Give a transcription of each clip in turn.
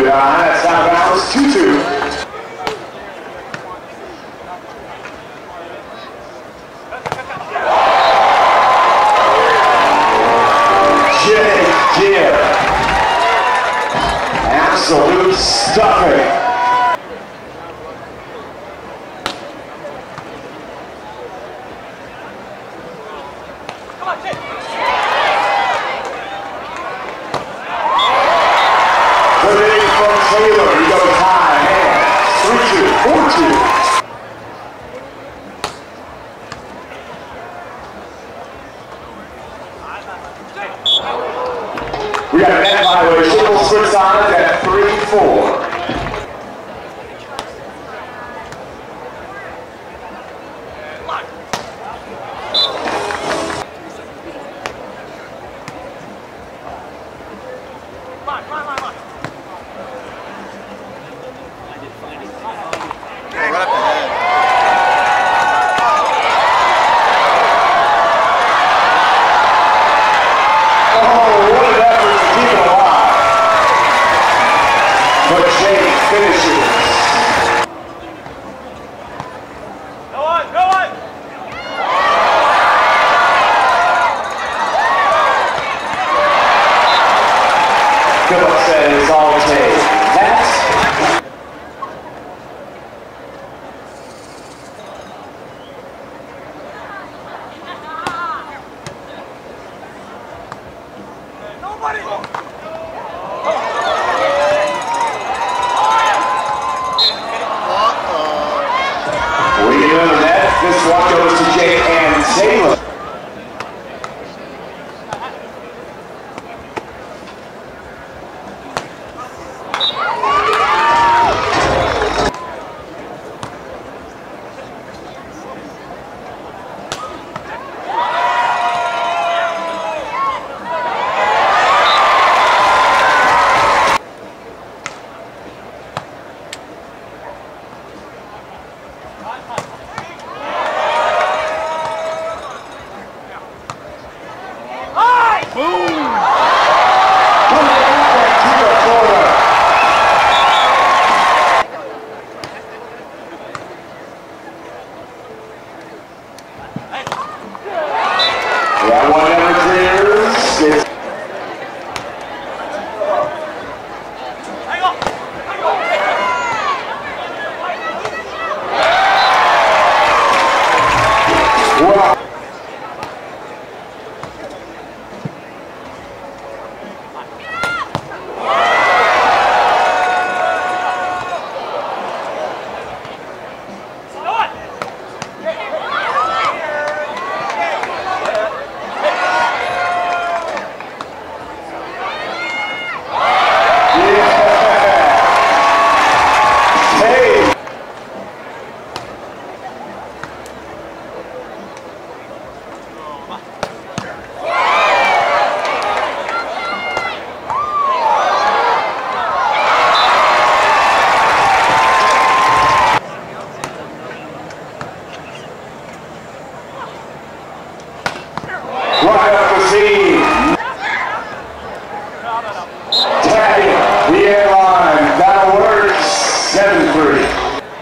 Moving on, that's out of bounds, 2-2. Jake absolute stuffing. Taylor, he goes high, hands, 3-2, 4-2. We got a net violation, we'll switch on it at 3-4. Phillips says, I'll take that. Nobody! We know that. This one goes to Jake and Taylor. That one never clears. Wow. Right up the seam. Tag the airline. That'll work. 7-3.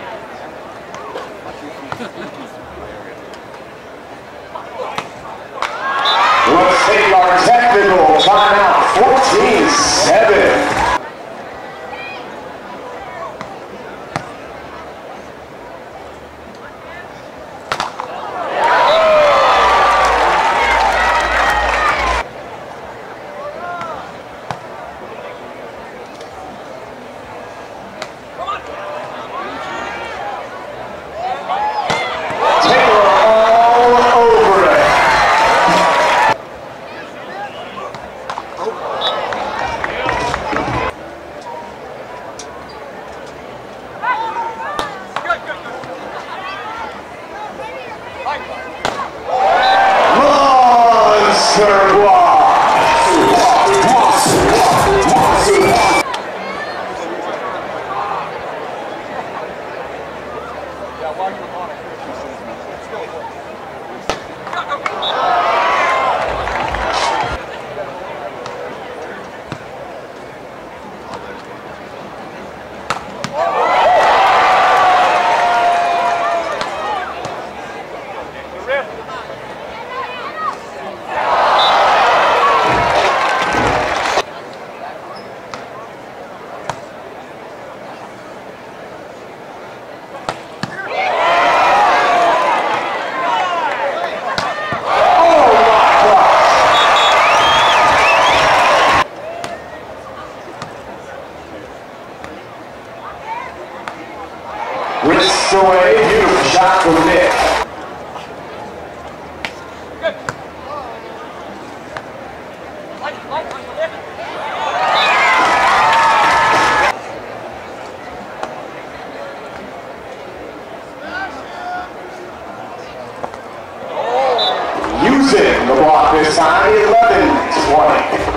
Let's take our technical timeout. 14-7. wrists away. Beautiful shot from Nick. Using the block this time, 11-20.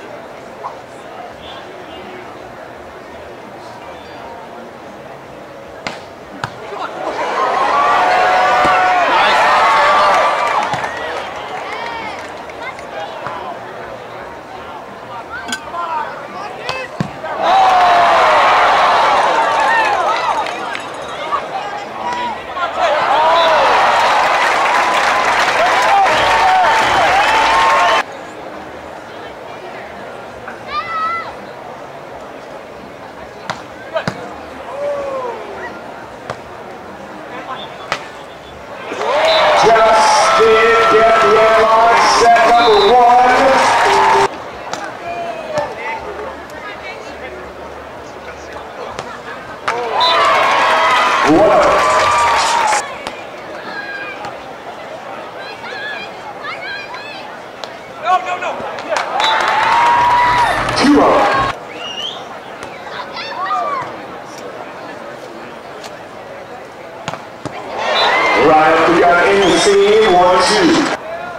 Right, we got in the scene, 1-2.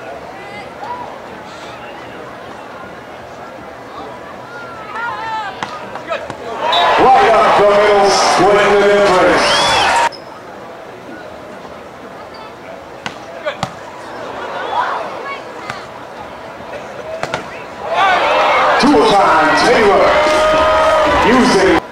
Right up the middle, splitting the difference. Two-time Taylor using.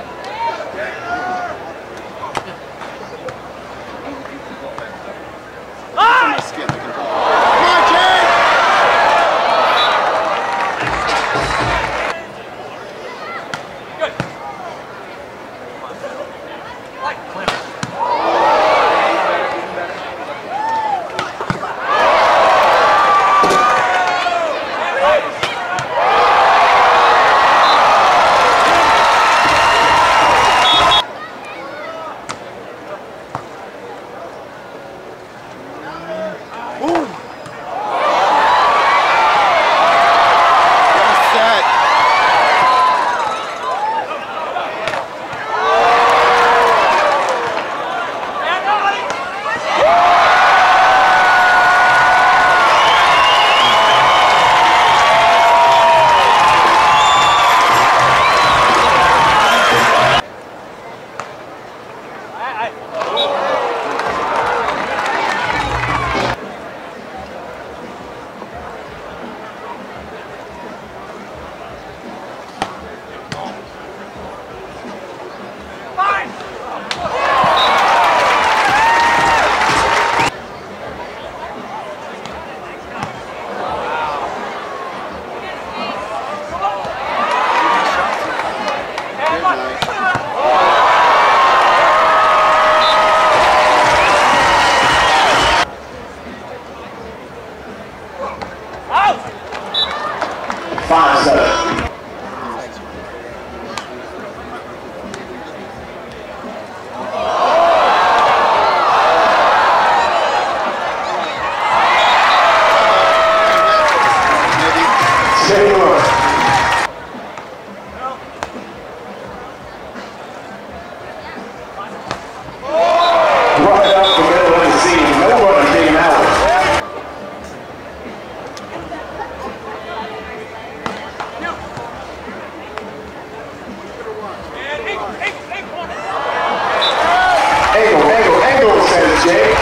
Angle, says Jake.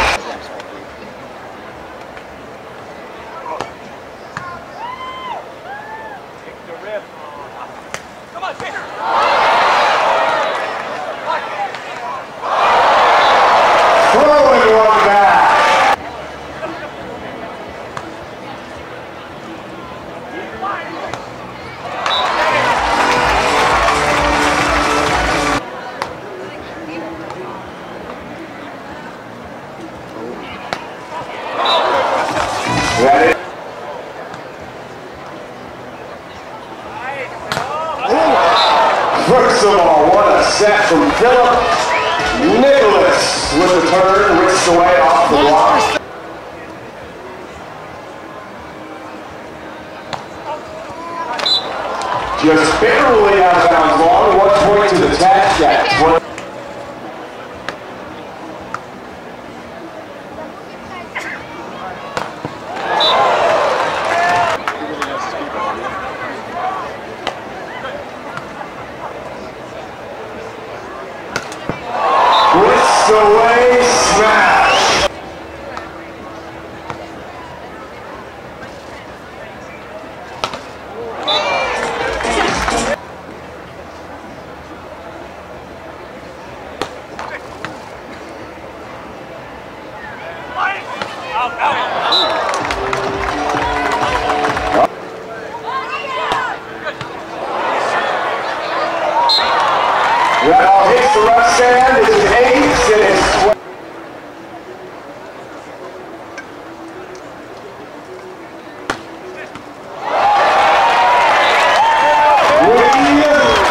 Come on, Peter. Throwing one back. Ready? First of all, what a set from Phillip. Nicholas with the turn, whisks away off the block. Just barely out of bounds long, 1 point to the Tats. Whisked away, smash. That all hits the left stand. It's an ace and it's we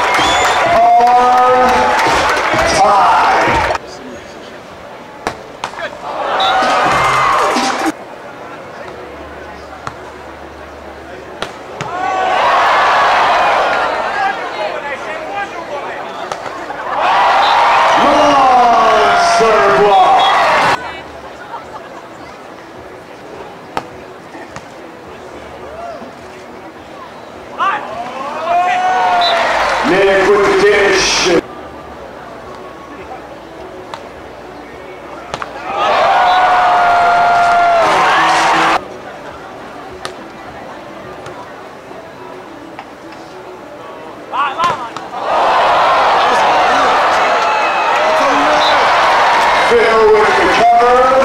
are tied. Nick with the dish. Phil with the cover.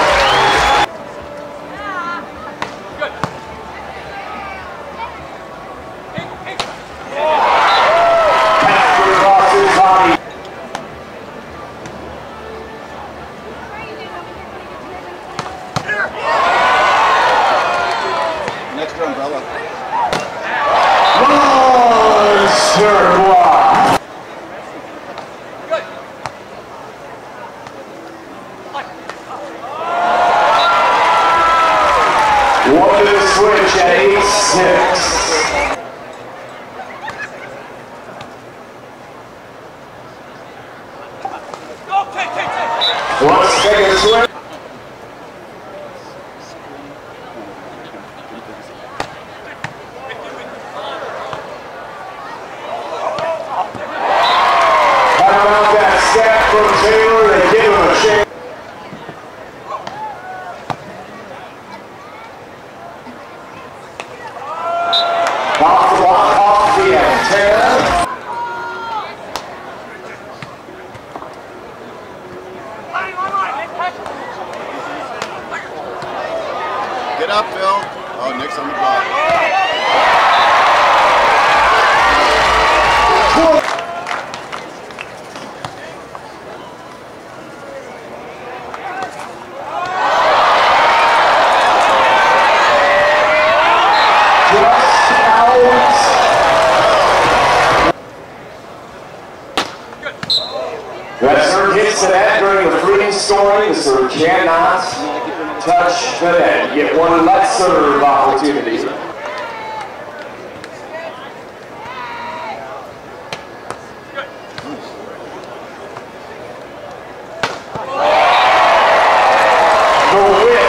Extra umbrella. Monster block. Good. One to the switch at 8-6. Let's take a switch. Step from Taylor, they give him a chance. Off the block, off the antenna. Get up, Phil. Oh, Nick's on the block. That serve hits to that during the free scoring. The serve cannot touch the net. You get one less serve opportunity. The whip.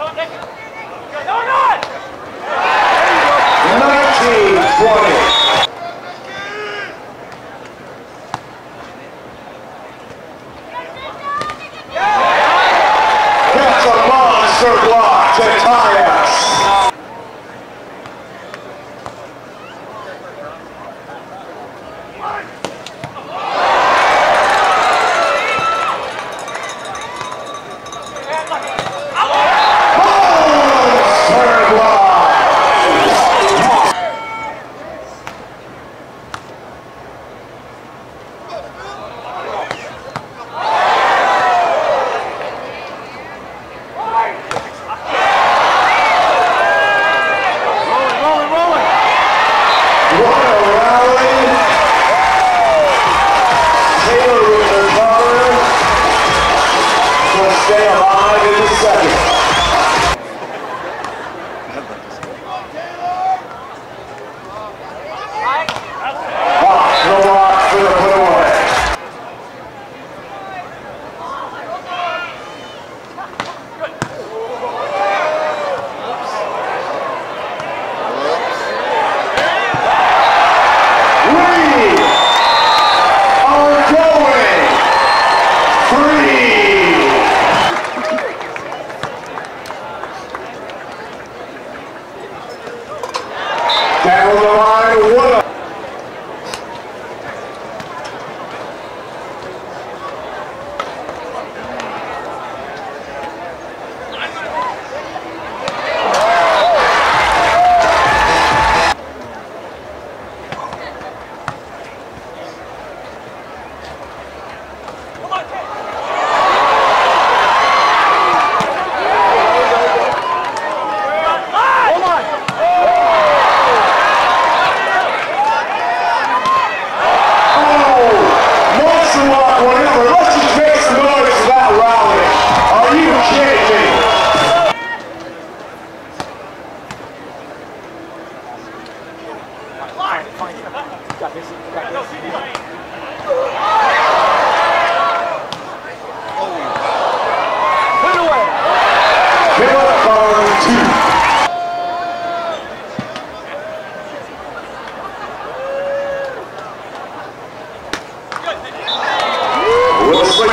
No, no! 19-20.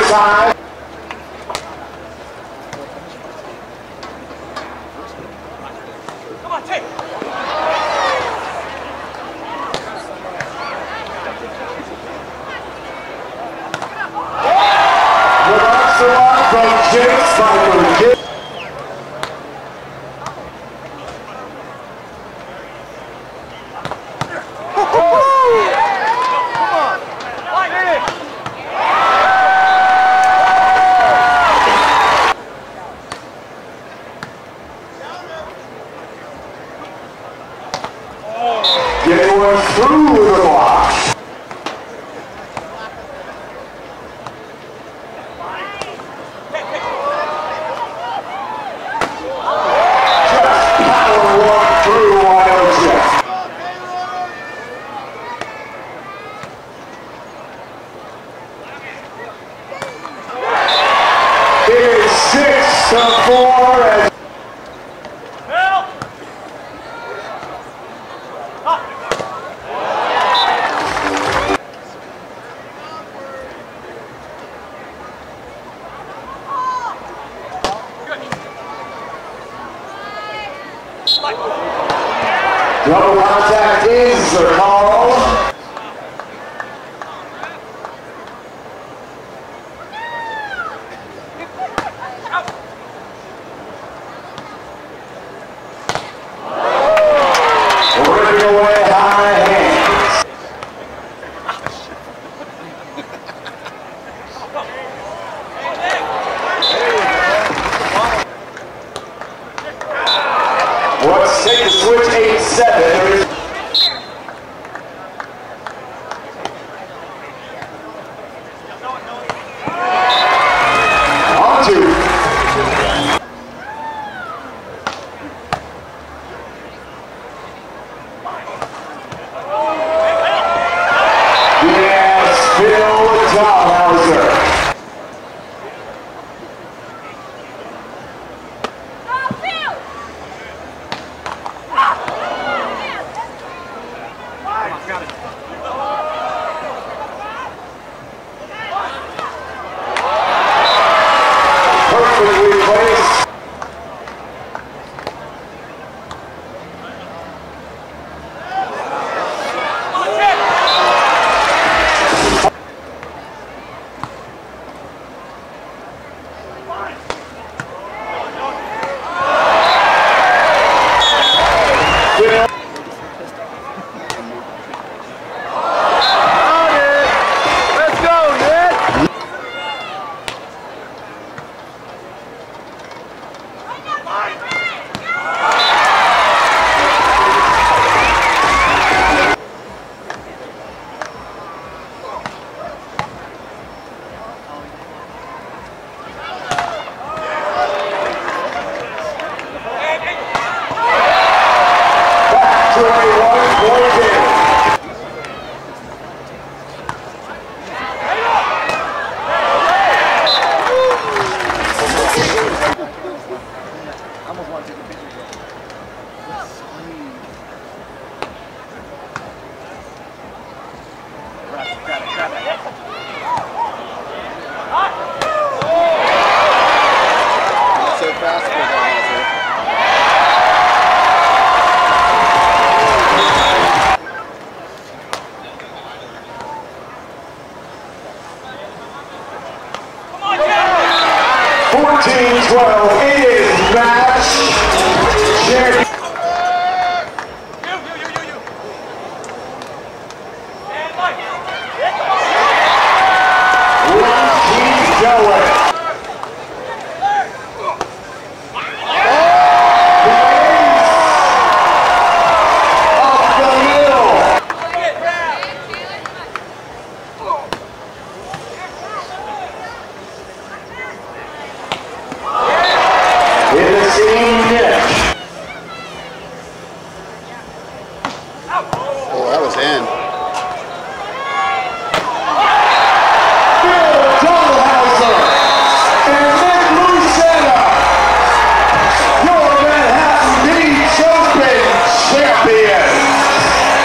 overtime. Come on, take. From James Spiker. Get one through the block. It is 6-4 as double contact is called. Ripping away high hands. Let's take the switch 8-7. On to. Yes, Phil Dalhauser. Perfectly placed. Let's go, Nick. 21-point game. So fast for that. 14-12, it is match champion. Let's keep going. The ace of the middle. In the same niche. Oh, that was in.